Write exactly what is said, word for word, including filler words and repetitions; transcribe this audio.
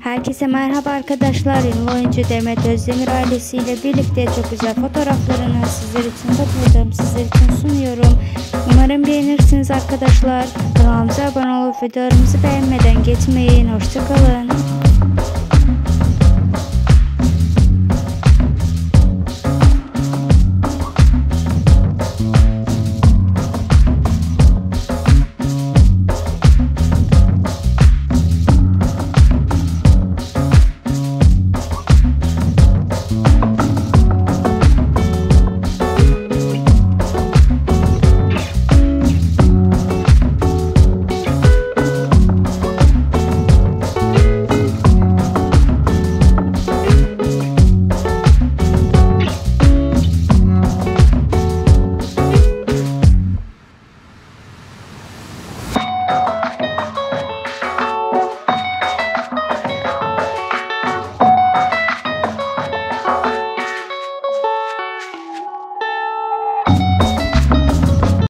Herkese merhaba arkadaşlar. Ünlü oyuncu Demet Özdemir ailesiyle birlikte çok güzel fotoğraflarını sizler için topladım. Sizler için sunuyorum. Umarım beğenirsiniz arkadaşlar. Kanalımıza abone olup videolarımızı beğenmeden geçmeyin. Hoşçakalın.